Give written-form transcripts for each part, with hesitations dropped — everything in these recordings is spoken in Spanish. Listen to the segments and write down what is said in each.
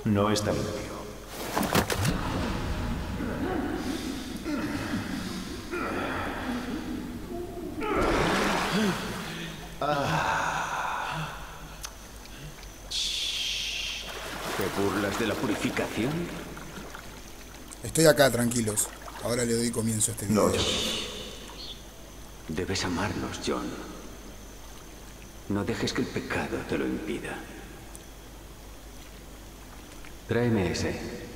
No está limpio. ¿Te burlas de la purificación? Estoy acá, tranquilos. Ahora le doy comienzo a este video. No. Debes amarnos, John. No dejes que el pecado te lo impida. Tráeme ese.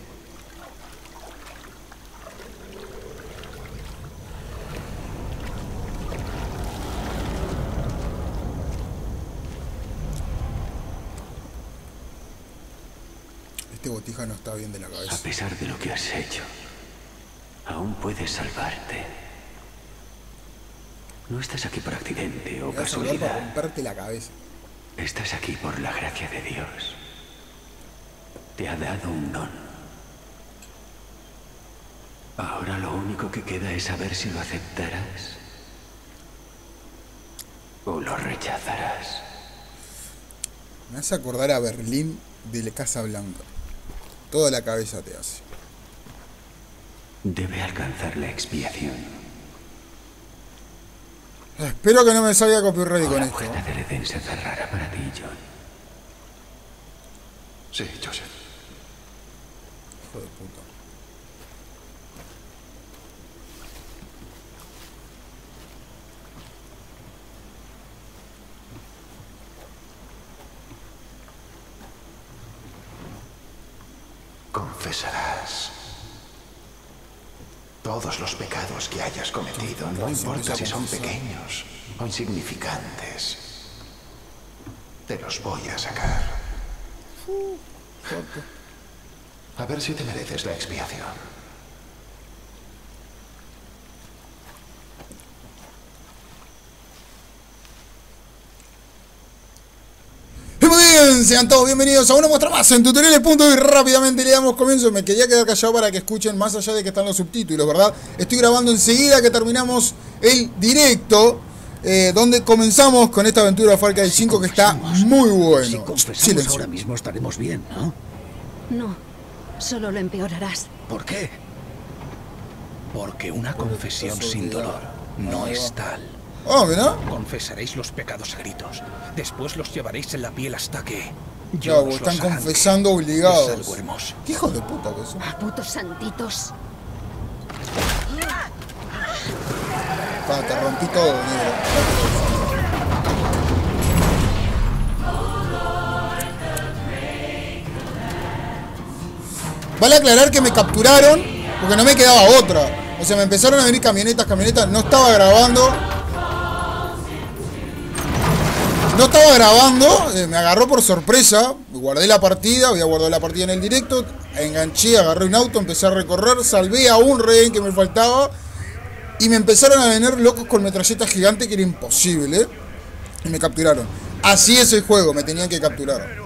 Este botija no está bien de la cabeza. A pesar de lo que has hecho, aún puedes salvarte. No estás aquí por accidente o Me vas a hablar para casualidad. romperte la cabeza. Estás aquí por la gracia de Dios. Te ha dado un don. Ahora lo único que queda es saber si lo aceptarás o lo rechazarás. Me hace acordar a Berlín de la Casa Blanca. Toda la cabeza te hace. Debe alcanzar la expiación. Espero que no me salga copyright con La esto. puerta del Edén se cerrará para ti, John. Sí, Joseph. Hijo de puta. Confesarás todos los pecados que hayas cometido, no importa si son pequeños o insignificantes. Te los voy a sacar. A ver si te mereces la expiación. Muy bien, sean todos bienvenidos a una muestra más en Tutoriales. Y rápidamente le damos comienzo. Me quería quedar callado para que escuchen más allá de que están los subtítulos, ¿verdad? Estoy grabando enseguida que terminamos el directo, donde comenzamos con esta aventura de Far Cry 5 que está muy bueno. Si confesamos Silencio. ahora mismo estaremos bien, ¿no? No, solo lo empeorarás. ¿Por qué? Porque una confesión sin dolor no es tal. Oh, mira. Confesaréis los pecados a gritos. Después los llevaréis en la piel hasta que... Claro, os están los arranque. confesando Es obligados. algo hermoso. ¿Qué hijos de puta que son? ¡Ah, putos santitos! Te rompí todo, negro. Vale aclarar que me capturaron porque no me quedaba otra. O sea, me empezaron a venir camionetas. No estaba grabando. Me agarró por sorpresa. Guardé la partida, había guardado la partida en el directo. Enganché, agarré un auto, empecé a recorrer. Salvé a un rehén que me faltaba. Y me empezaron a venir locos con metralletas gigantes que era imposible. Y me capturaron. Así es el juego, me tenían que capturar.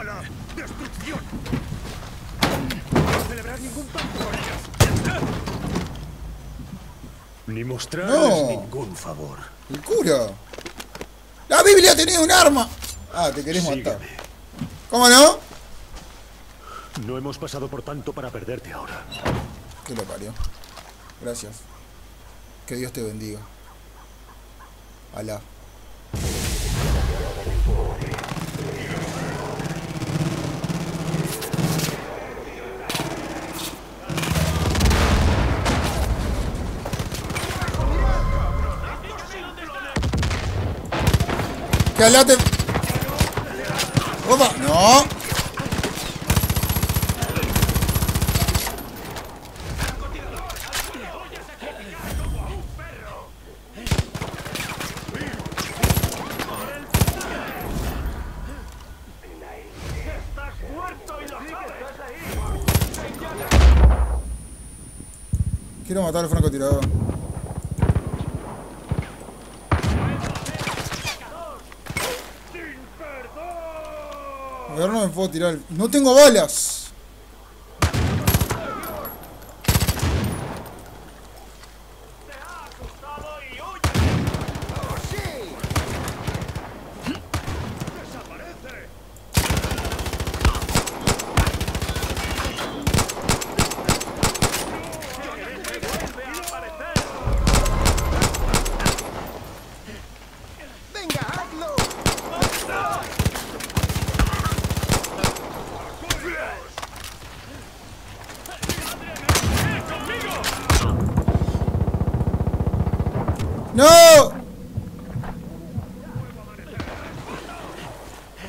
Ni mostrarles ningún favor. El cura. La Biblia tenía un arma. Ah, te querés matar. Sígueme. ¿Cómo no? No hemos pasado por tanto para perderte ahora. Que lo parió. Gracias. Que Dios te bendiga. Alá. Que Alá te... Opa, no. Quiero matar al francotirador. Ahora no me puedo tirar. ¡No tengo balas!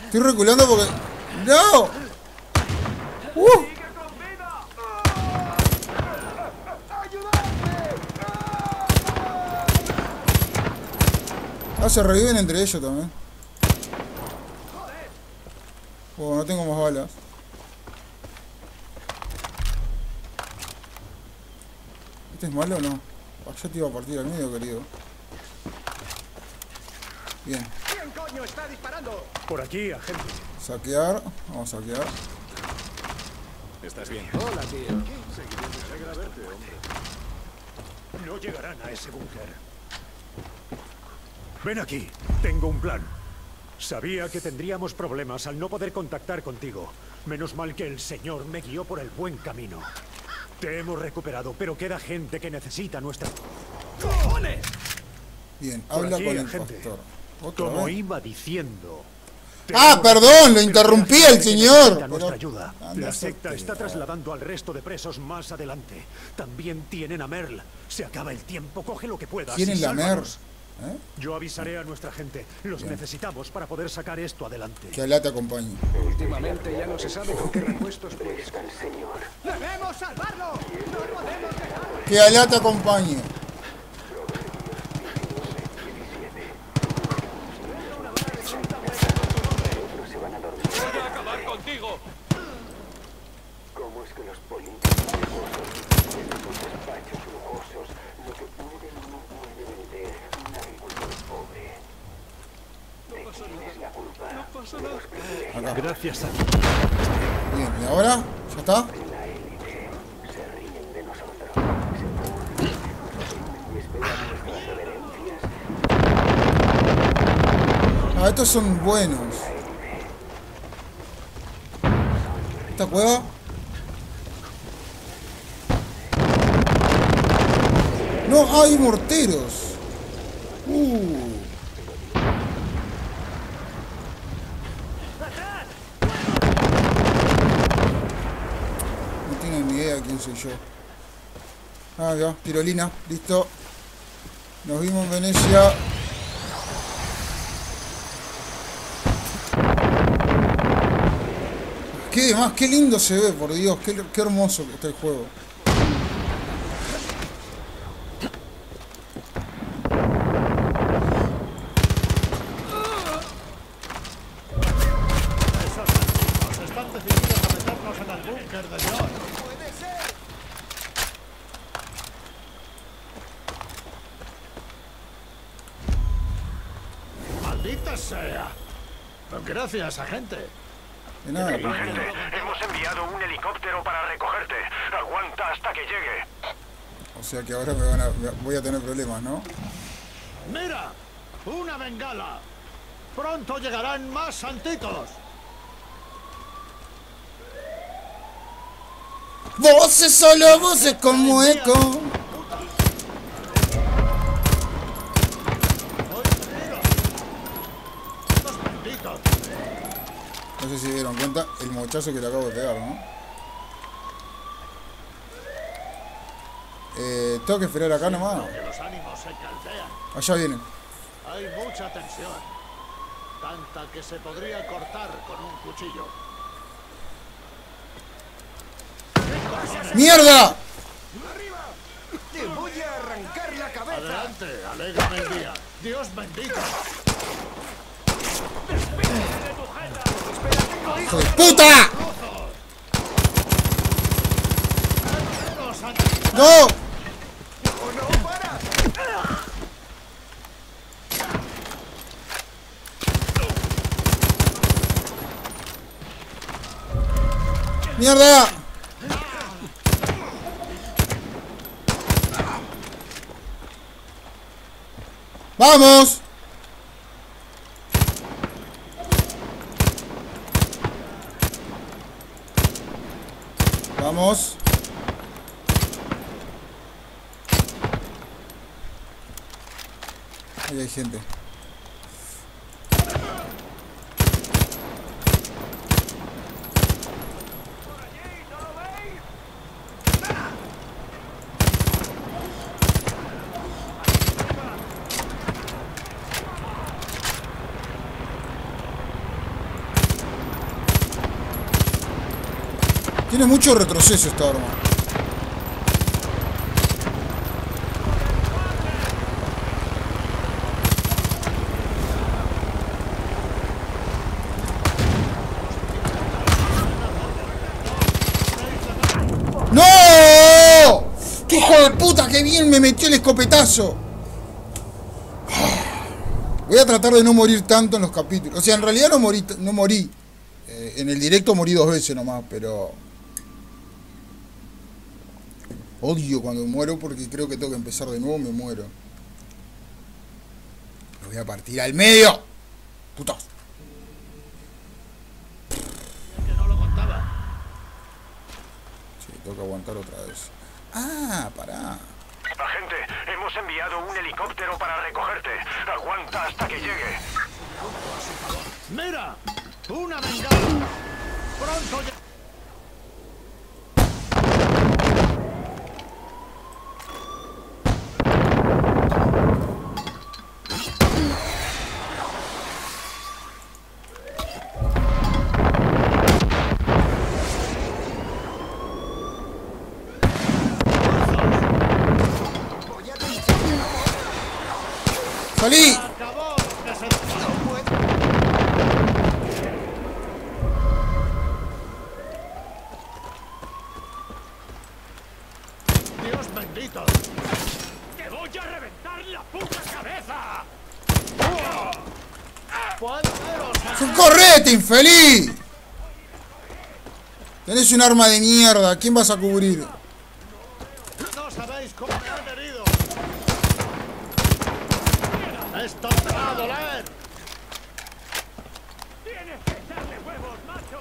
Estoy reculando porque... ¡No! Ah, se reviven entre ellos también. Oh, no tengo más balas. ¿Este es malo o no? Ah, ya te iba a partir al medio, querido. Bien. ¿Quién coño está disparando? Por aquí, agente. Saquear. Vamos a saquear. ¿Estás bien? Hola, tío. Me alegra verte, hombre. No llegarán a ese búnker. Ven aquí. Tengo un plan. Sabía que tendríamos problemas al no poder contactar contigo. Menos mal que el Señor me guió por el buen camino. Te hemos recuperado, pero queda gente que necesita nuestra... ¡Cojones! Bien, Por habla aquí, con el agente. pastor. ¿Otra Como vez? iba diciendo... Ah, perdón, lo interrumpí al señor. Nuestra ayuda. Anda, La secta sorteo. está trasladando al resto de presos más adelante. También tienen a Merle. Se acaba el tiempo, coge lo que puedas. ¿Tienen y la Merle? sálvanos. ¿Eh? Yo avisaré a nuestra gente. Los necesitamos para poder sacar esto adelante. Que Alá te acompañe. Últimamente ya no se sabe con qué repuestos puedes. ¡Debemos salvarlo! ¡No podemos dejarlo! Que Alá te acompañe. ¡Voy a acabar contigo! ¿Cómo es que los políticos desde sus despachos lujosos lo que pueden no pueden vender un agricultor pobre? ¿De quién es la culpa? No pasa nada. Acá. Gracias a ti. Bien, ¿y ahora? ¿Ya está? La élite se ríen de nosotros, se burlan, nos ofenden y esperan nuestras reverencias. Ah, estos son buenos. ¿Esta cueva? No, hay morteros. No tienen ni idea de quién soy yo. Ah, ya, tirolina, listo. Nos vimos en Venecia. Qué demás, qué lindo se ve, por Dios, qué hermoso que está el juego. Están decididos a meternos en el búnker de Dios. ¡Maldita sea! Gracias, agente. De nada, Hemos enviado un helicóptero para recogerte. Aguanta hasta que llegue. o sea que ahora voy a tener problemas, ¿no? ¡Mira! ¡Una bengala! ¡Pronto llegarán más santitos! Voces solo, voces como eco. ¡Estos malditos! No sé si dieron cuenta el mochazo que le acabo de pegar, ¿no? Tengo que esperar acá nomás. Que los ánimos se caldean. Allá vienen. Hay mucha tensión. Tanta que se podría cortar con un cuchillo. ¡Mierda! ¡Te voy a arrancar la cabeza! Adelante, alégrame el día. Dios bendito. ¡Hijo de puta! ¡No! ¡Mierda! ¡Vamos! Vamos. Ahí hay gente. Tiene mucho retroceso esta arma. ¡No! ¡Qué hijo de puta! ¡Qué bien me metió el escopetazo! Voy a tratar de no morir tanto en los capítulos. O sea, en realidad no morí. En el directo morí 2 veces nomás, pero... Odio cuando muero porque creo que tengo que empezar de nuevo, me muero. Lo voy a partir al medio. Putos. Que no lo contaba. Sí, tengo que aguantar otra vez. Ah, pará. Agente, hemos enviado un helicóptero para recogerte. Aguanta hasta que llegue. ¡Mira! ¡Una bengala! ¡Pronto ya! ¡Salí! ¡Acabó! ¡Que se no puede! ¡Dios bendito! ¡Te voy a reventar la puta cabeza! ¡Puedo veros! ¡Correte, infeliz! Tenés un arma de mierda. ¿Quién vas a cubrir? ¡No sabéis cómo me han herido! ¡Esto te va a doler! ¡Tienes que echarle huevos, macho!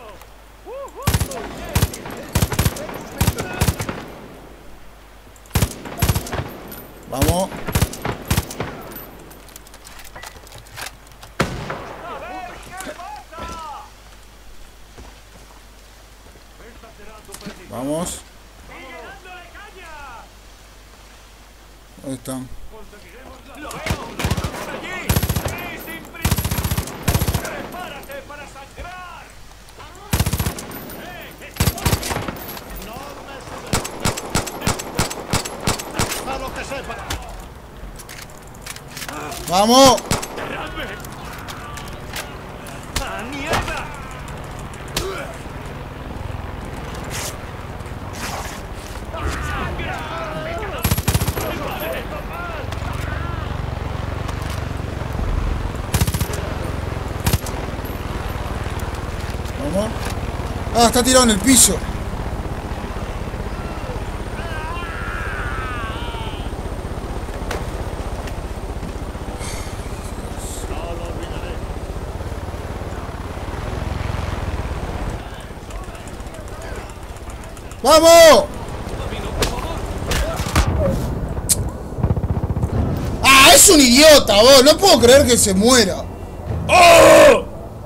Vamos. Vamos. ¿Dónde están? ¡Prepárate para sangrar! ¡No me subes! ¡A lo que sepa! ¡Vamos! ¡A mierda! Vamos. Ah, está tirado en el piso. ¡Vamos! ¡Ah, es un idiota, vos! No puedo creer que se muera. ¡Oh!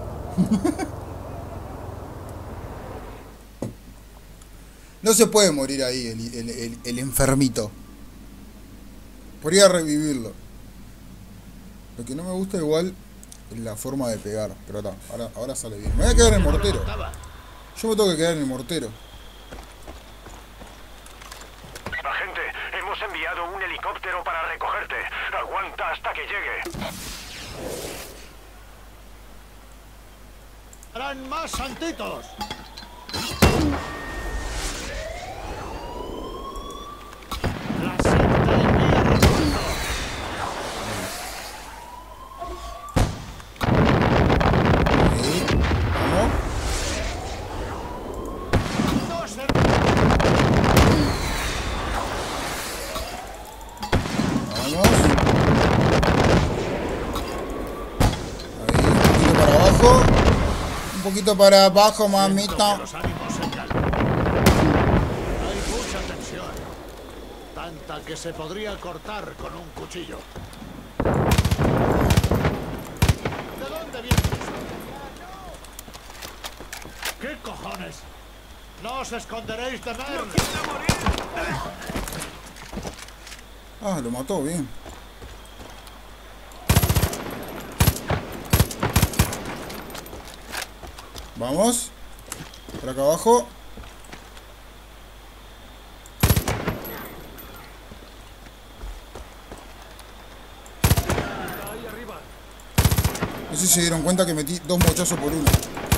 No se puede morir ahí el enfermito. Podría revivirlo. Lo que no me gusta igual es la forma de pegar. Pero está, ahora sale bien. Me voy a quedar en el mortero. Yo me tengo que quedar en el mortero. Agente, hemos enviado un helicóptero para recogerte. Aguanta hasta que llegue. ¡Harán más santitos! ¡La secta envía refuerzo! Ahí. Vamos. ¡No se... Vamos. Ahí, un poquito para abajo. Un poquito para abajo, mamita. Los ánimos se calman. Hay mucha tensión. Tanta que se podría cortar con un cuchillo. ¿De dónde viene eso? ¿Qué cojones? ¡No os esconderéis de ver! Ah, lo mató bien. Vamos. Por acá abajo. No sé si se dieron cuenta que metí 2 mochazos por uno.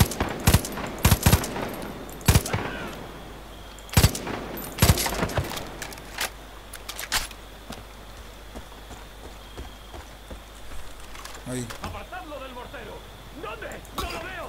Ahí. ¡Apartadlo del mortero! ¿Dónde? ¡No lo veo!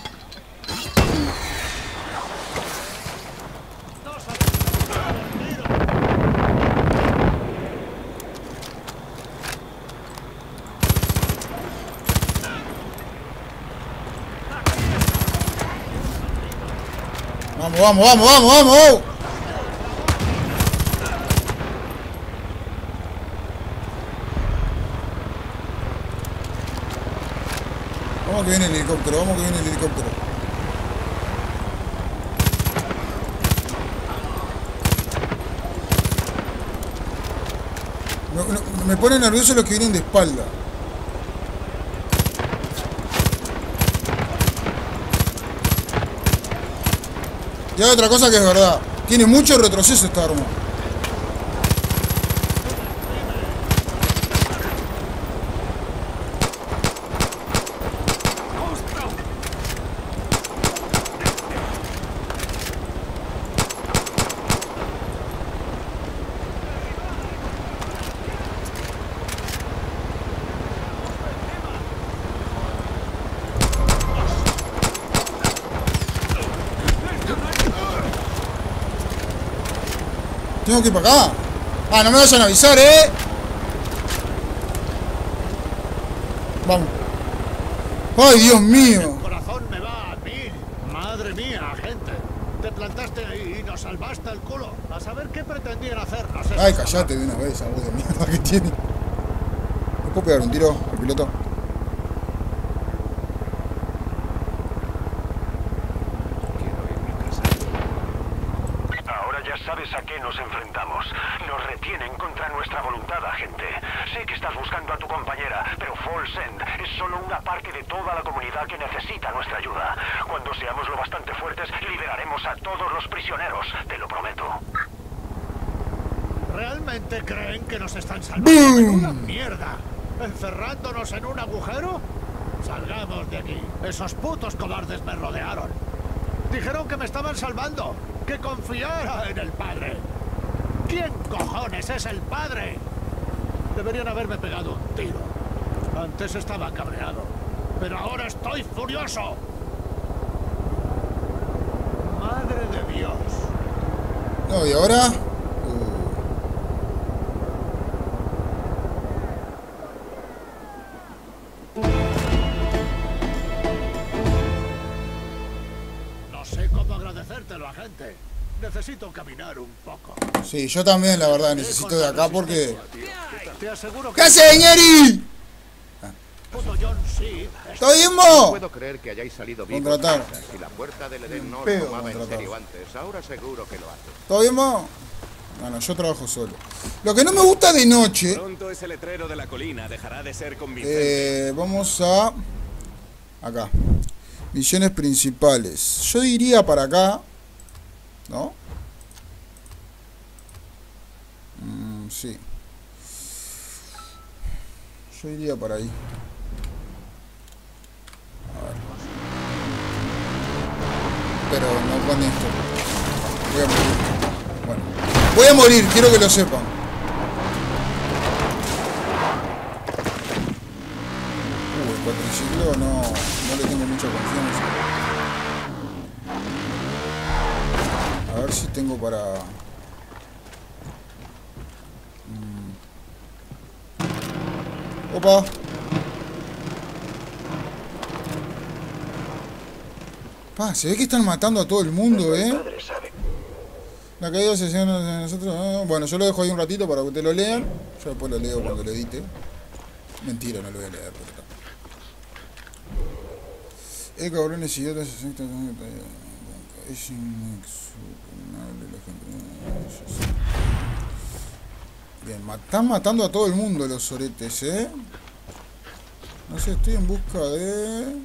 Vamos, vamos, vamos, vamos, vamos. Vamos que viene el helicóptero, vamos que viene el helicóptero. Me pone nervioso los que vienen de espalda. Y hay otra cosa que es verdad. Tiene mucho retroceso esta arma. Tengo que ir para acá. Ah, no me vayan a avisar, Vamos. Ay, Dios mío. El corazón me va a 1000. Madre mía, gente. Te plantaste ahí y nos salvaste el culo. A saber qué pretendían hacernos. Ay, callate de una vez, esa voz de mierda que tiene. ¿Me puedo pegar un tiro al piloto? Sabes a qué nos enfrentamos. Nos retienen contra nuestra voluntad, agente. Sé que estás buscando a tu compañera, pero Falls End es solo una parte de toda la comunidad que necesita nuestra ayuda. Cuando seamos lo bastante fuertes, liberaremos a todos los prisioneros, te lo prometo. ¿Realmente creen que nos están salvando? ¡Menuda mierda! ¿Encerrándonos en un agujero? Salgamos de aquí. Esos putos cobardes me rodearon. Dijeron que me estaban salvando. ¡Que confiara en el padre! ¿Quién cojones es el padre? Deberían haberme pegado un tiro. Antes estaba cabreado, pero ahora estoy furioso. ¡Madre de Dios! No, ¿y ahora? No sé cómo agradecértelo, agente. Necesito caminar un poco. Sí, yo también, la verdad, necesito de acá porque... Te aseguro que... ¿Qué hace, Ñeri? Puto John Seed ¿Todo bien, mo? Puedo creer que hayáis salido vivos. Contratar. Si la puerta del Edén no Pedo lo tomaba en contratar. serio antes, ahora seguro que lo hace. ¿Todo bien, mo? No, yo trabajo solo. Lo que no me gusta de noche... Pronto ese letrero de la colina dejará de ser convincente. Vamos a... Acá. Misiones principales. Yo diría para acá. ¿No? Sí. Yo iría para ahí. A ver. Pero no con esto. Voy a morir. Bueno. Voy a morir, quiero que lo sepan. El cuatriciclo no le tengo mucha confianza. A ver si tengo para... Opa. Pa, se ve que están matando a todo el mundo, La caída se de nosotros. Bueno, yo lo dejo ahí un ratito para que ustedes lo lean. Yo después lo leo cuando lo edite. Mentira, no lo voy a leer, pero está. Cabrones idiotas. Es inexpugnable la gente. Bien, están matando a todo el mundo los oretes, No sé, estoy en busca de...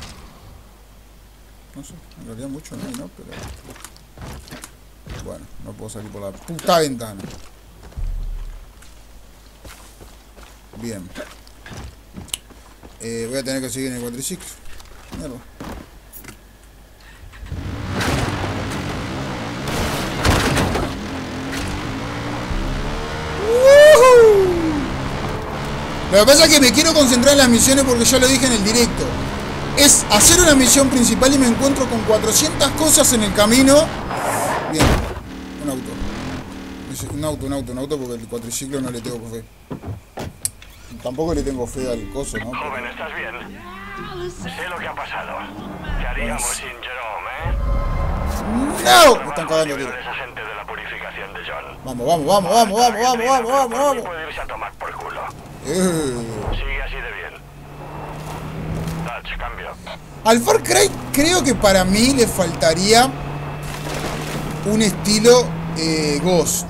No sé, en realidad mucho no hay, ¿no? Pero... Bueno, no puedo salir por la puta ventana. Bien. Voy a tener que seguir en el cuatriciclo. Mierda. Lo que pasa es que me quiero concentrar en las misiones porque ya lo dije en el directo. Es hacer una misión principal y me encuentro con 400 cosas en el camino. Bien, un auto porque el cuatriciclo no le tengo fe. Tampoco le tengo fe al coso, ¿no? Joven, ¿estás bien? Sé lo que ha pasado. ¿Qué haríamos sin Jerome, ¡No! Me están cagando, tío. agente de la purificación de John. Vamos. Puede irse a tomar por culo. Sigue así de bien. Dutch, cambio. Al Far Cry creo que para mí le faltaría un estilo Ghost.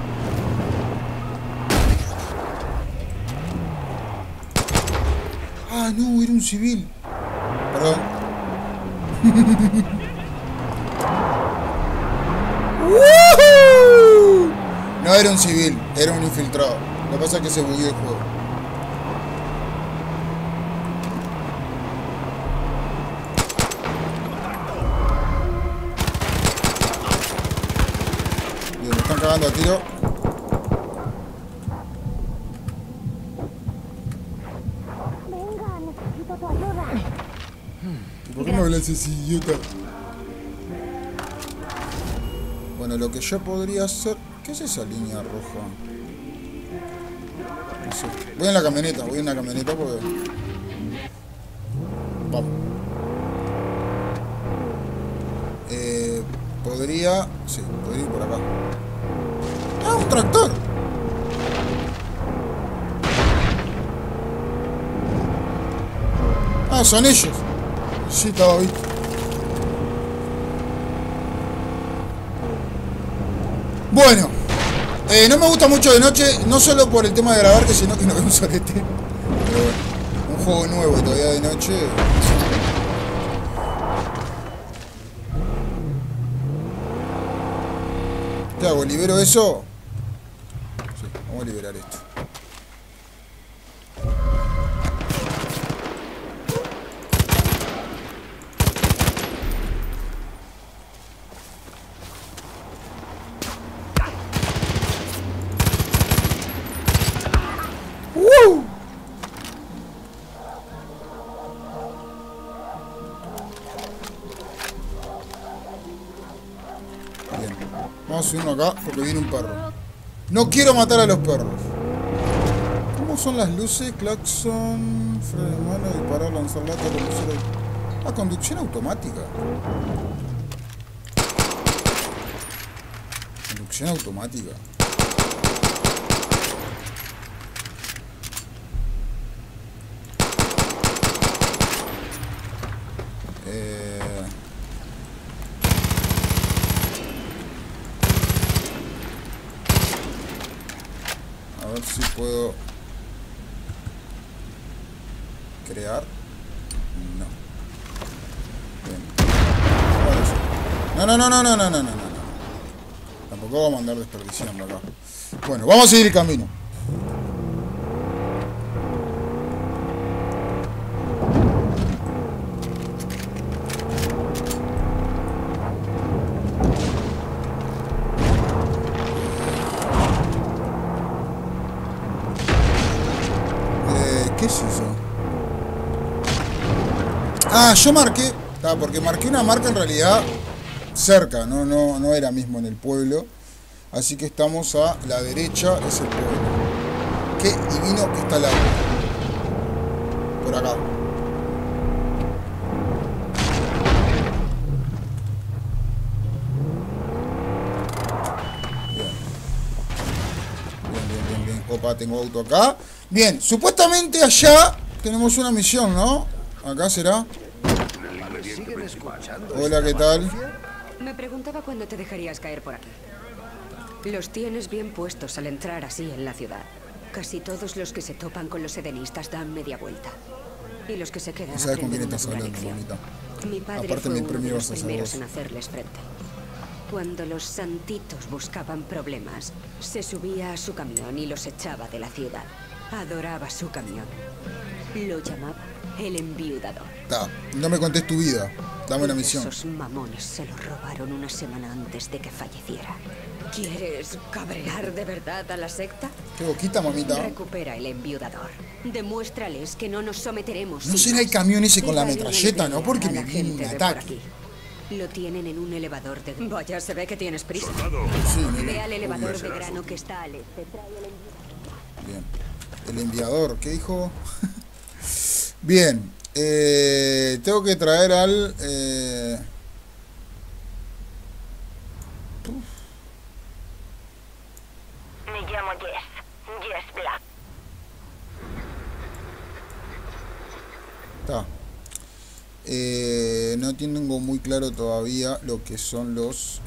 Ah, no, era un civil. Perdón. No era un civil, era un infiltrado. Lo que pasa es que se bugueó el juego. Bien, me están cagando a tiro. Venga, necesito tu ayuda. ¿Por qué no hablas así, idiota? Bueno, lo que yo podría hacer... ¿Qué es esa línea roja? No sé. Voy en la camioneta porque... Vamos. Podría... Sí, podría ir por acá. ¡Ah, un tractor! Ah, son ellos. Sí, estaba visto. Bueno, no me gusta mucho de noche, no solo por el tema de grabar, sino que no veo un solete. Pero bueno, un juego nuevo y todavía de noche. ¿Qué hago? ¿Libero eso? Sí, vamos a liberar esto. Vamos a subirnos acá porque viene un perro. No quiero matar a los perros. ¿Cómo son las luces? Claxon, freno de mano, disparar, lanzar lata, conducir. Ah, conducción automática. Conducción automática. A ver si puedo crear. No. Bien. No. Tampoco vamos a andar desperdiciando acá. Bueno, vamos a seguir el camino. ¿Qué es eso? Ah, yo marqué. Porque marqué una marca en realidad cerca, no era mismo en el pueblo. Así que estamos a la derecha, es el pueblo. Qué divino que está el agua. Por acá. Bien. Opa, tengo auto acá. Bien, supuestamente allá tenemos una misión, ¿no? Acá será. Hola, ¿qué tal? Me preguntaba cuándo te dejarías caer por aquí. Los tienes bien puestos al entrar así en la ciudad. Casi todos los que se topan con los edenistas dan media vuelta. Y los que se quedan ¿Sabes con quién aprenden estás una hablando, lección. bonita? Mi padre Aparte, fue mi uno de premio los vas a ser primeros vos. en hacerles frente. Cuando los santitos buscaban problemas, se subía a su camión y los echaba de la ciudad. Adoraba su camión. Lo llamaba el enviudador. No me contés tu vida. Dame una misión. Esos mamones se lo robaron una semana antes de que falleciera. ¿Quieres cabrear de verdad a la secta? Qué boquita, mamita. Recupera el enviudador. Demuéstrales que no nos someteremos. No será el camión ese con la metralleta, ¿no? Porque me viene un ataque. Lo tienen en un elevador de... Vaya, se ve que tienes prisa. Sí, ve al elevador de grano que está al este. Trae el enviador. Bien. El enviador, ¿qué dijo? Bien. Tengo que traer al... Me llamo Jess. Jess Black. Está. No tengo muy claro todavía lo que son los...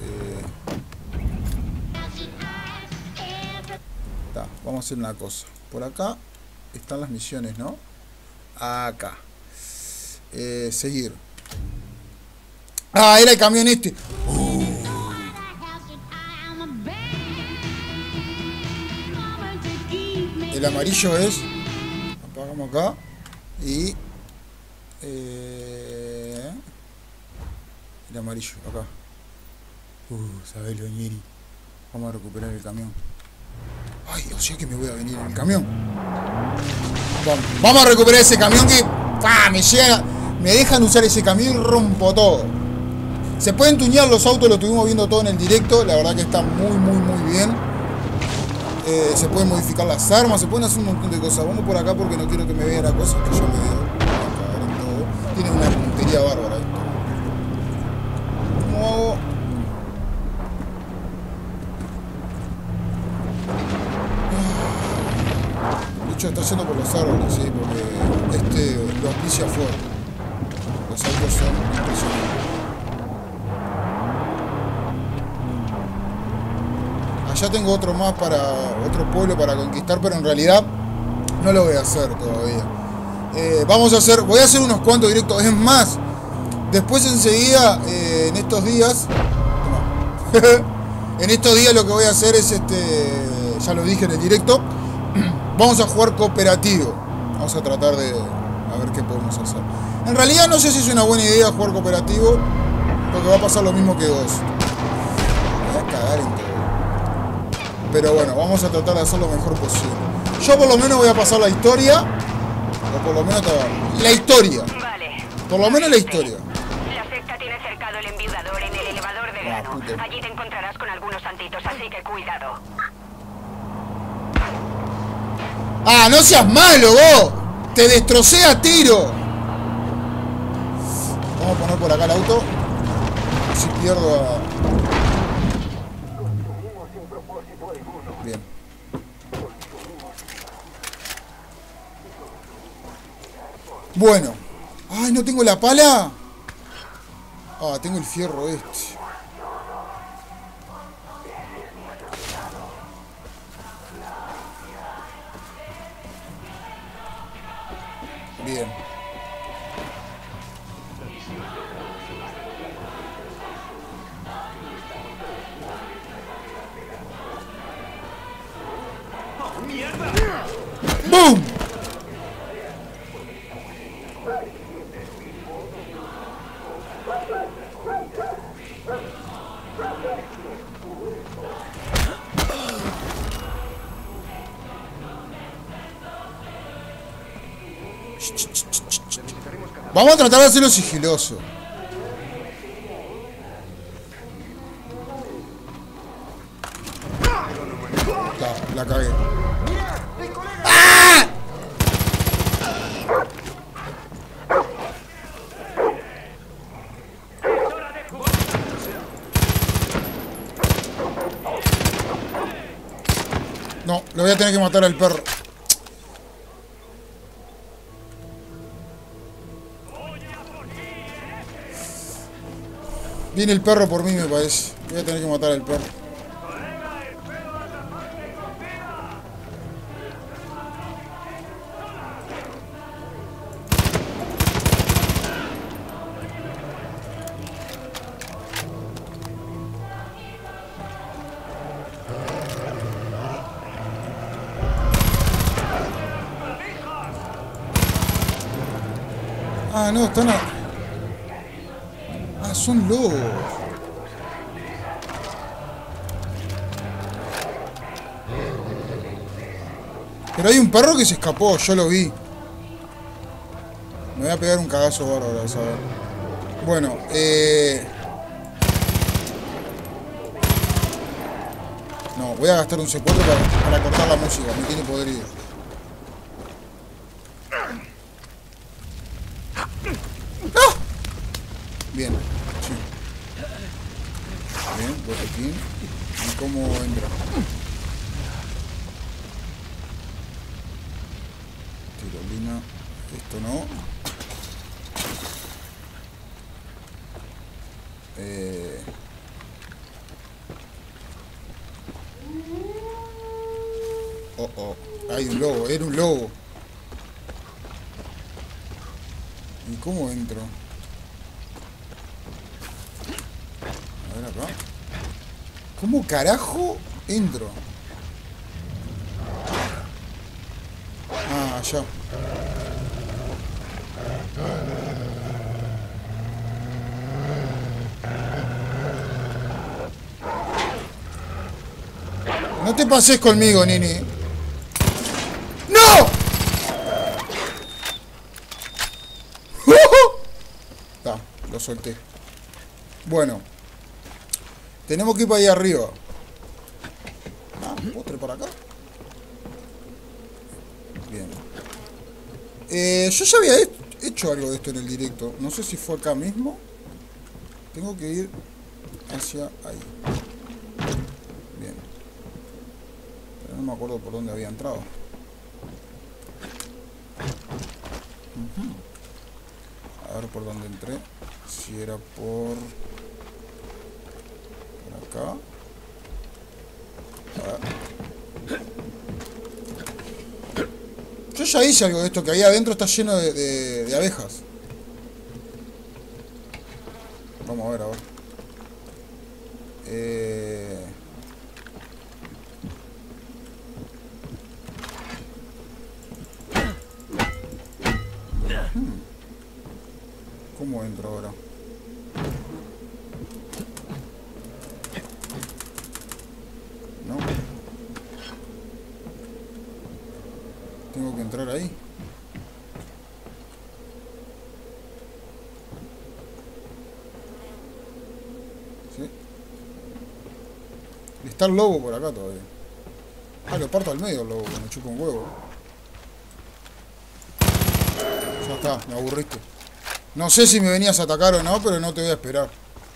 Vamos a hacer una cosa. Por acá están las misiones, ¿no? Acá. Seguir. Ah, era el camión este. El amarillo es... Apagamos acá. Y... el amarillo, acá. Sabelo, Ñeri. Vamos a recuperar el camión. Ay, o sea que me voy a venir en el camión. Vamos a recuperar ese camión que... Me llega... Me dejan usar ese camión y rompo todo. Se pueden tunear los autos, lo estuvimos viendo todo en el directo. La verdad que está muy bien. Se pueden modificar las armas, se pueden hacer un montón de cosas. Vamos por acá porque no quiero que me vean las cosas que yo me veo. Tiene una puntería bárbara esto. ¿Cómo hago? De hecho está yendo por los árboles, ¿sí? Porque lo auspicia fuerte. Los autos son impresionantes. Allá tengo otro más para otro pueblo para conquistar, pero en realidad no lo voy a hacer todavía. Voy a hacer unos cuantos directos. Es más, después enseguida, en estos días, en estos días lo que voy a hacer es ya lo dije en el directo, vamos a jugar cooperativo. Vamos a tratar de a ver qué podemos hacer. En realidad no sé si es una buena idea jugar cooperativo, porque va a pasar lo mismo que vos. Me voy a cagar en todo. Pero bueno, vamos a tratar de hacer lo mejor posible. Yo por lo menos voy a pasar la historia. O por lo menos la historia. Vale. Por lo menos la historia. La secta tiene cercado el enviudador en el elevador de grano. Allí te encontrarás con algunos santitos, así que cuidado. ¡Ah, no seas malo, vos! ¡Te destrocé a tiro! Vamos a poner por acá el auto. Si pierdo a... Bien. Bueno. ¡Ay, no tengo la pala! Ah, tengo el fierro este. Bien. ¡Bum! Vamos a tratar de hacerlo sigiloso. La cagué. ¡Ah! No, le voy a tener que matar al perro. Viene el perro por mí, me parece. Voy a tener que matar al perro. Ah, no, están a... Ah, son lobos. Pero hay un perro que se escapó, yo lo vi. Me voy a pegar un cagazo bárbaro, ¿sabes? Bueno, no, voy a gastar un C4 para cortar la música, me tiene podrido. ¡Ah! Bien, sí. Bien, botequín. ¿Y cómo entra? Tirolina. Esto no. Oh, oh. Hay un lobo, era un lobo. ¿Y cómo entro? A ver acá. ¿Cómo carajo entro? Ah, allá. No te pases conmigo, Nini. ¡No! Está, lo solté. Bueno. Tenemos que ir para allá arriba. Ah, ¿puedo trepar acá? Bien. Yo ya había hecho algo de esto en el directo. No sé si fue acá mismo. Tengo que ir hacia ahí. Bien. Pero no me acuerdo por dónde había entrado. A ver por dónde entré. Si era por acá. A ver. Yo ya hice algo de esto, que ahí adentro está lleno de abejas. Vamos a ver ahora. ¿Cómo entro ahora? No. Tengo que entrar ahí. ¿Sí? Está el lobo por acá todavía. Ah, lo parto al medio el lobo, que me chupa un huevo. Ya está, me aburriste. No sé si me venías a atacar o no, pero no te voy a esperar.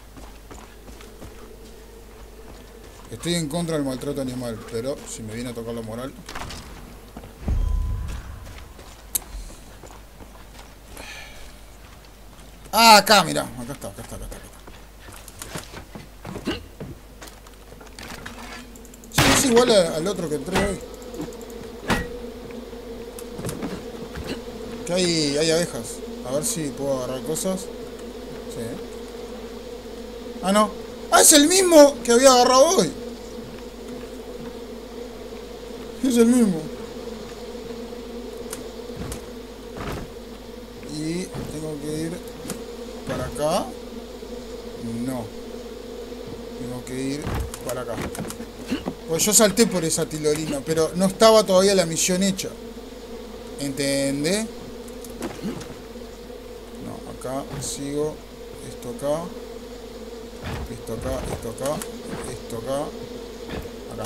Estoy en contra del maltrato animal, pero si me viene a tocar la moral... Ah, acá, mirá. Acá está. Sí, es igual al otro que entré hoy. Que hay abejas. A ver si puedo agarrar cosas. Sí. Ah, no. Ah, es el mismo que había agarrado hoy. Es el mismo. Y tengo que ir para acá. No. Tengo que ir para acá. Pues yo salté por esa tilorina, pero no estaba todavía la misión hecha. ¿Entendés? Acá, sigo, esto acá, esto acá, esto acá, esto acá, acá.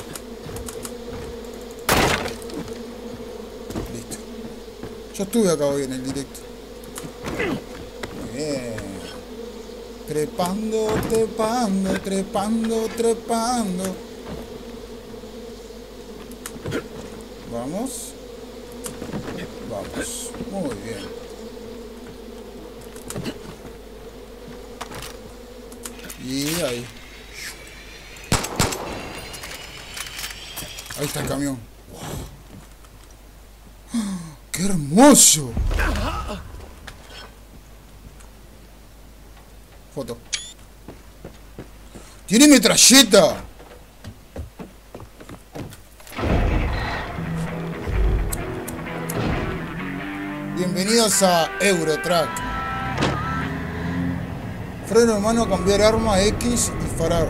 Listo. Yo estuve acá hoy en el directo. Muy bien. Trepando, trepando, trepando, trepando. Vamos. Vamos. Muy bien. Y ahí. Ahí está el camión. ¡Wow! ¡Qué hermoso! Foto. ¡Tiene metralleta! Bienvenidos a Eurotrack. Freno de mano, cambiar arma, X, disparar.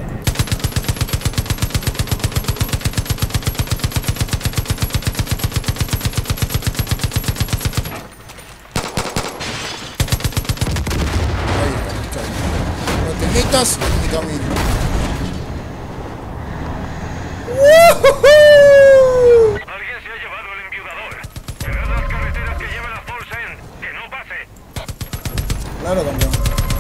Ahí está, muchachos. No te metas en mi camino. Alguien se ha llevado el enviudador. Cerrad las carreteras que llevan a Falls End. Que no pase. Claro, campeón.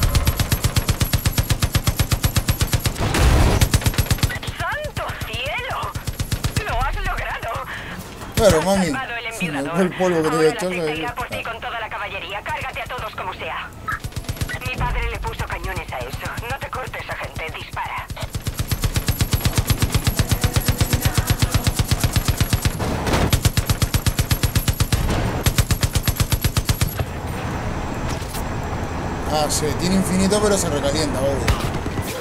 ¡Santo cielo! ¡Lo has logrado! Claro, mami. Salvado el Se me enviudador. fue el polvo que te voy a Ahora la echar. gente irá por ti con toda la caballería. Cárgate a todos como sea. Mi padre le puso cañones a eso. No te cortes, agente. Dispara. Ah, sí, tiene infinito pero se recalienta, obvio.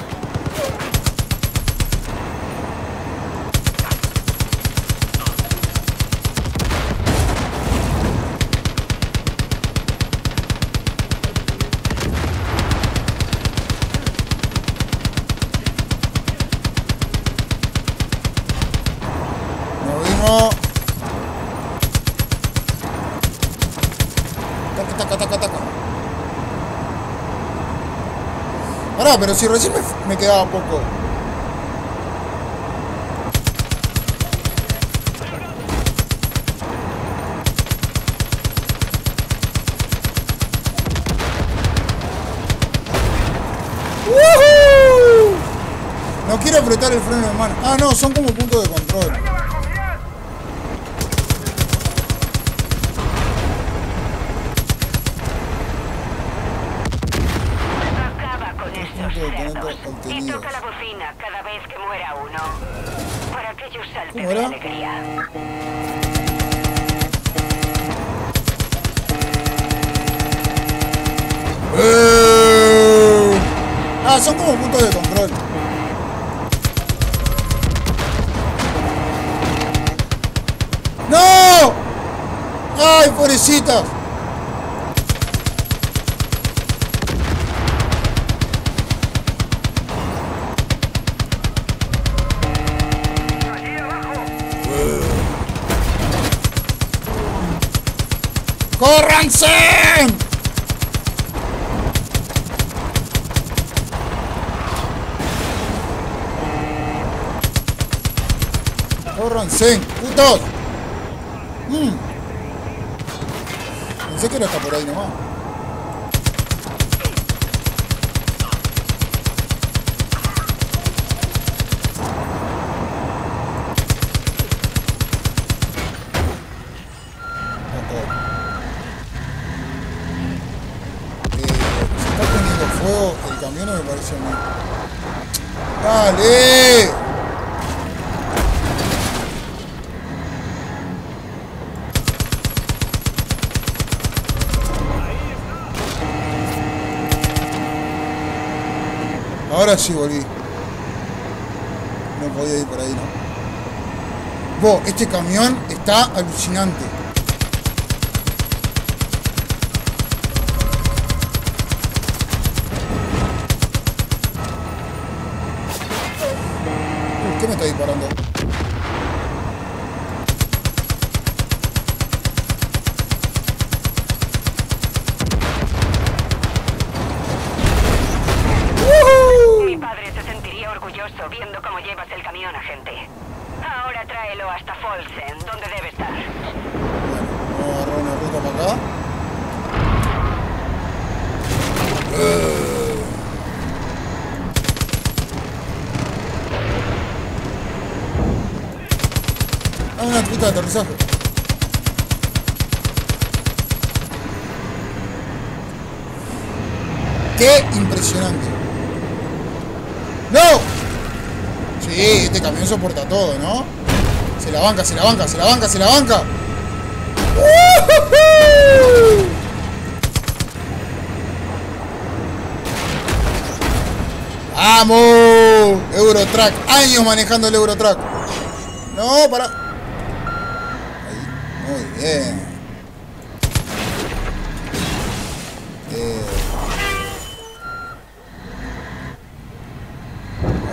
Nos vimos. Taca, taca, taca, taca. Pará, pero si recién me quedaba poco. ¡Woohoo! No quiero apretar el freno de mano. Ah, no, son como puntos de control. Y toca la bocina cada vez que muera uno. Para que ellos salten ¿Cómo de era? alegría. Ah, son como puntos de control. ¡No! ¡Ay, pobrecita! ¡Córranse! ¡Córranse! ¡Putos! Pensé que era hasta por ahí nomás. El camión no me parece a mí. ¡Dale! Ahora sí volví. No podía ir por ahí, ¿no? Vos, este camión está alucinante. ¿Qué me está disparando? Mi padre se sentiría orgulloso viendo cómo llevas el camión, agente. Ahora tráelo hasta Falls End, donde debe estar. Bueno, vamos a agarrar una ruta para acá. Una pista de aterrizaje. ¡Qué impresionante! ¡No! Sí, este camión soporta todo, ¿no? Se la banca, se la banca, se la banca, se la banca. ¡Uh-huh! ¡Vamos! Eurotrack. Años manejando el Eurotrack. No, para. Ahí. Muy bien.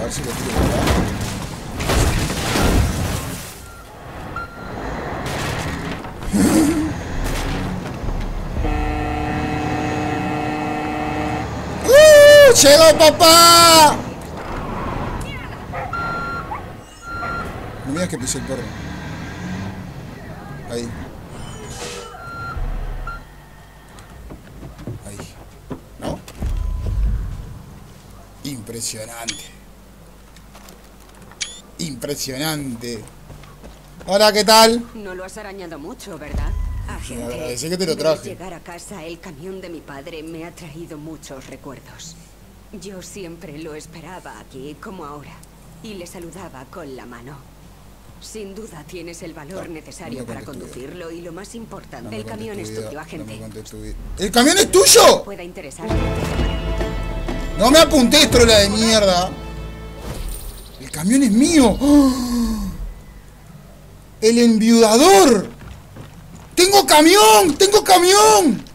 ver si lo tiro por acá. ¡Llegó papá! No me digas que pisé el perro. Ahí. Ahí. ¿No? Impresionante. Impresionante. Hola, ¿qué tal? No lo has arañado mucho, ¿verdad? Agente, agradecí que te lo traje. Al llegar a casa, el camión de mi padre me ha traído muchos recuerdos. Yo siempre lo esperaba aquí, como ahora, y le saludaba con la mano. Sin duda tienes el valor necesario para conducirlo y lo más importante, el camión es tuyo, agente. ¿El camión es tuyo? Pueda interesarte. No me apunté, trola de mierda. El camión es mío. ¡Oh! El enviudador. ¡Tengo camión! ¡Tengo camión!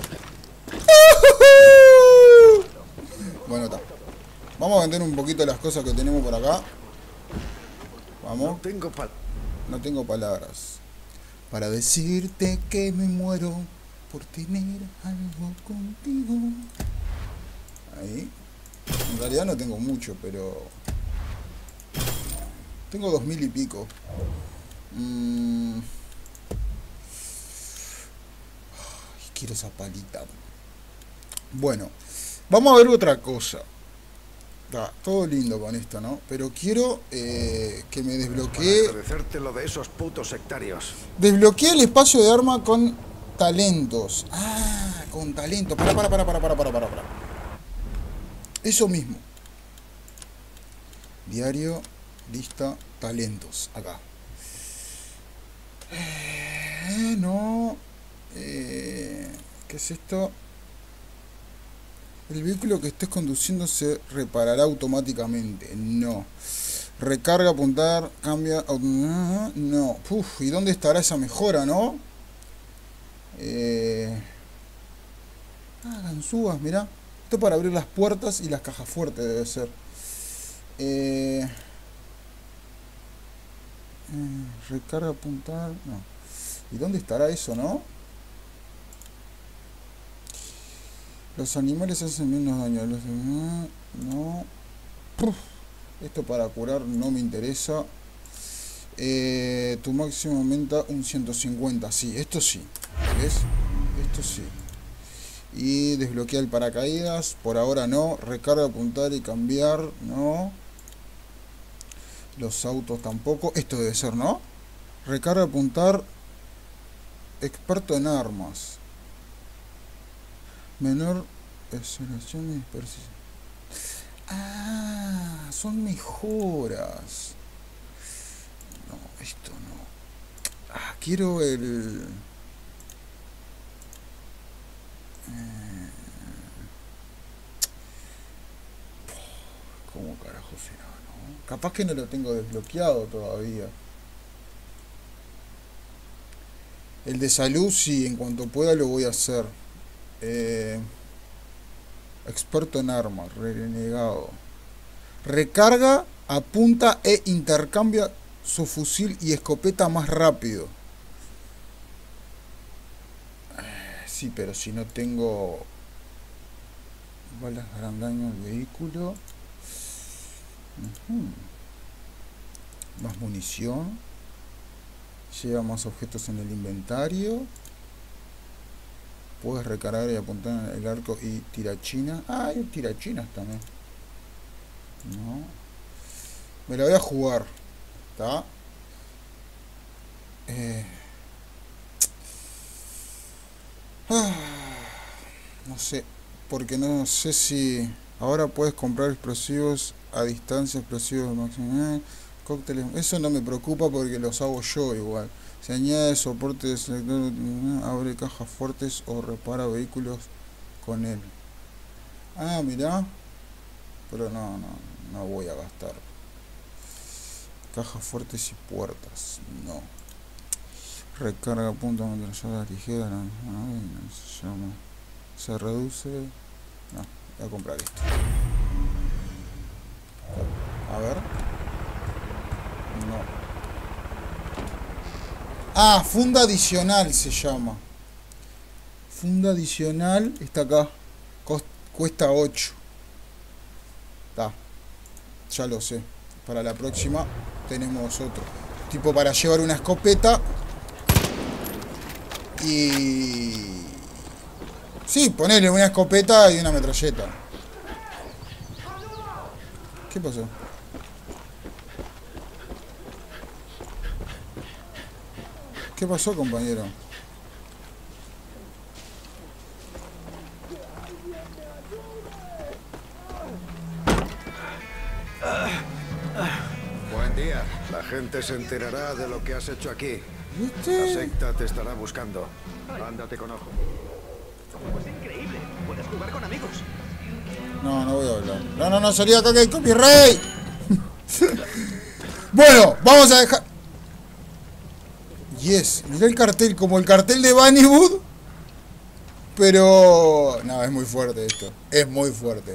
Bueno, está. Vamos a vender un poquito las cosas que tenemos por acá. Vamos. No tengo palabras para decirte que me muero por tener algo contigo. Ahí. En realidad no tengo mucho, pero tengo 2000 y pico. Quiero esa palita. Bueno, vamos a ver otra cosa. Está todo lindo con esto, ¿no? Pero quiero que me desbloquee. Agradecértelo de esos putos sectarios. Desbloqueé el espacio de arma con talentos. Ah, con talentos. Para. Eso mismo. Diario, lista, talentos. Acá. No. ¿Qué es esto? El vehículo que estés conduciendo se reparará automáticamente. No. Recarga, apuntar, cambia. No. Uf, ¿y dónde estará esa mejora, no? Ganzúas, mirá. Esto para abrir las puertas y las cajas fuertes debe ser. Recarga, apuntar. No. ¿Y dónde estará eso, no? Los animales hacen menos daño. Los demás, no. Uf. Esto para curar no me interesa. Tu máximo aumenta un 150. Sí, esto sí. ¿Ves? Esto sí. Y desbloquea el paracaídas. Por ahora no. Recarga, apuntar y cambiar. No. Los autos tampoco. Esto debe ser, ¿no? Recarga, apuntar. Experto en armas. Menor aceleración y dispersión. Ah, son mejoras. No, esto no. Ah, quiero el... ¿Cómo carajo será, no? Capaz que no lo tengo desbloqueado todavía. El de salud, sí, en cuanto pueda lo voy a hacer. Experto en armas, renegado. Recarga, apunta e intercambia su fusil y escopeta más rápido. Sí, pero si no tengo balas harán daño al vehículo. Más munición. Lleva más objetos en el inventario. Puedes recargar y apuntar el arco y tirachina. Ah, hay tirachinas también. No. Me la voy a jugar. ¿Está? No sé. Porque no sé si... Ahora puedes comprar explosivos a distancia, explosivos máximo. Cócteles. Eso no me preocupa porque los hago yo igual. Se añade soporte de selector, abre cajas fuertes o repara vehículos con él. Ah, mirá. Pero no voy a gastar. Cajas fuertes y puertas. No. Recarga punta ametralladora ligera. No, se llama. Se reduce. No, voy a comprar esto. A ver. No. Ah, funda adicional se llama. Funda adicional. Está acá. Cuesta 8. Está. Ya lo sé. Para la próxima tenemos otro. Tipo para llevar una escopeta. Y... sí, ponerle una escopeta y una metralleta. ¿Qué pasó? ¿Qué pasó, compañero? Buen día. La gente se enterará de lo que has hecho aquí. ¿Viste? La secta te estará buscando. Ándate con ojo. Pues increíble. Puedes jugar con amigos. No, no voy a hablar. No, salí acá que hay copyright. Bueno, vamos a dejar... Yes, mirá el cartel, como el cartel de Bunnywood. Pero... no, es muy fuerte esto. Es muy fuerte.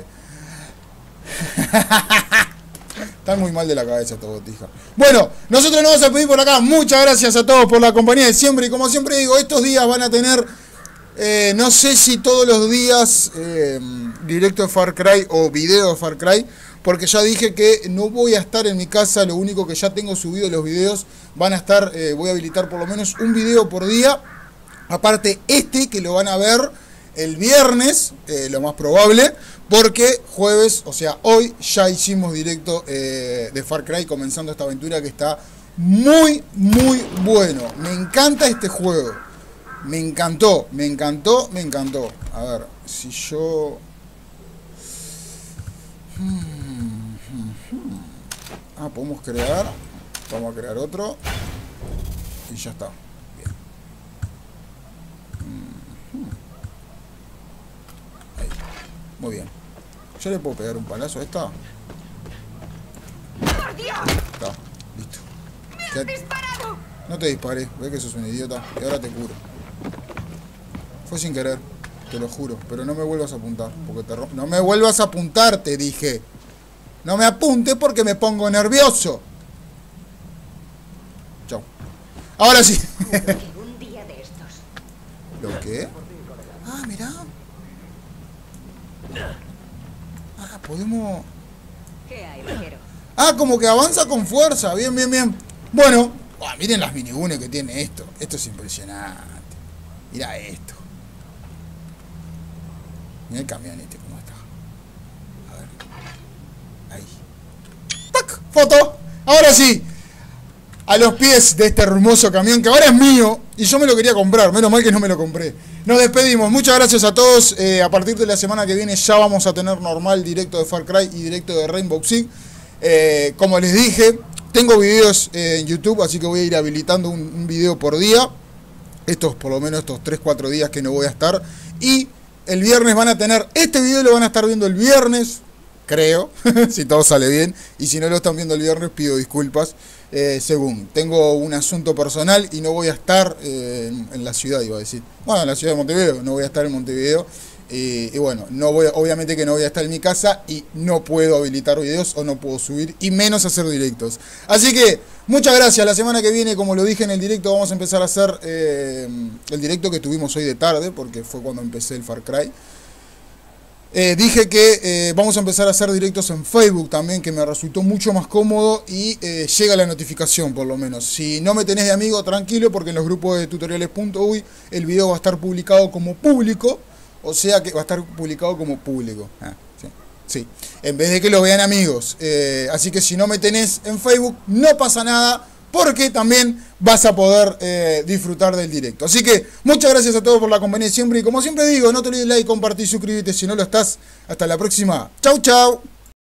Están muy mal de la cabeza esta botija. Bueno, nosotros nos vamos a pedir por acá. Muchas gracias a todos por la compañía de siempre. Y como siempre digo, estos días van a tener... no sé si todos los días directo de Far Cry o video de Far Cry, porque ya dije que no voy a estar en mi casa. Lo único que ya tengo subido los videos van a estar, voy a habilitar por lo menos un video por día. Aparte que lo van a ver el viernes, lo más probable, porque jueves, o sea hoy, ya hicimos directo de Far Cry, comenzando esta aventura que está muy, muy bueno. Me encanta este juego. Me encantó, me encantó, me encantó. A ver, si yo... Ah, podemos crear. Vamos a crear otro. Y ya está. Bien. Ahí. Muy bien. ¿Yo le puedo pegar un palazo a esta? Está, listo. ¡Me has disparado! No te disparé, ves que sos un idiota. Y ahora te curo. Fue sin querer, te lo juro. Pero no me vuelvas a apuntar, porque te no me vuelvas a apuntar, te dije. No me apunte porque me pongo nervioso. Chao. Ahora sí. Un día de estos. ¿Lo qué? Ah, mirá. Ah, podemos... ¿Qué hay, vaquero? Ah, como que avanza con fuerza. Bien, bien, bien. Bueno, miren las minigunes que tiene esto. Esto es impresionante. Mirá esto. Mirá el camionete cómo está. A ver. Ahí. ¡Tac! ¡Foto! Ahora sí. A los pies de este hermoso camión que ahora es mío. Y yo me lo quería comprar. Menos mal que no me lo compré. Nos despedimos. Muchas gracias a todos. A partir de la semana que viene ya vamos a tener normal directo de Far Cry y directo de Rainbow Six. Como les dije, tengo videos en YouTube, así que voy a ir habilitando un video por día. Por lo menos estos 3-4 días que no voy a estar. Y el viernes van a tener, este video lo van a estar viendo el viernes, creo, si todo sale bien. Y si no lo están viendo el viernes, pido disculpas. Según, tengo un asunto personal y no voy a estar en la ciudad, iba a decir. Bueno, en la ciudad de Montevideo, no voy a estar en Montevideo. Y bueno, obviamente que no voy a estar en mi casa y no puedo habilitar videos o no puedo subir y menos hacer directos. Así que muchas gracias. La semana que viene, como lo dije en el directo, vamos a empezar a hacer el directo que tuvimos hoy de tarde, porque fue cuando empecé el Far Cry. Dije que vamos a empezar a hacer directos en Facebook también, que me resultó mucho más cómodo y llega la notificación por lo menos. Si no me tenés de amigo, tranquilo, porque en los grupos de tutoriales.uy el video va a estar publicado como público. O sea que va a estar publicado como público. Sí. En vez de que lo vean amigos. Así que si no me tenés en Facebook, no pasa nada. Porque también vas a poder disfrutar del directo. Así que muchas gracias a todos por la compañía siempre. Y como siempre digo, no te olvides de like, compartir, suscribirte si no lo estás. Hasta la próxima. Chau, chau.